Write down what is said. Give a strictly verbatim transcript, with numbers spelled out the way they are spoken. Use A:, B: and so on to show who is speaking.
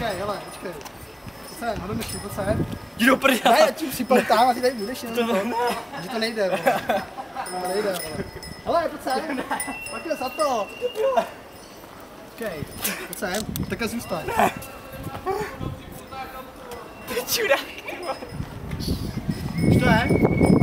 A: Počkej, hele, počkej. Pojď sem, hodu myši, pojď sem.
B: Jdi do prdele.
A: Ne, já ti připoutám a ty tady budeš jenom to. Že to nejde, vole. To nejde, vole. Hele, pojď sem. Pojďme za to. Počkej, pojď sem. Takhle zůstaň.
B: Čurák.
A: Už to je?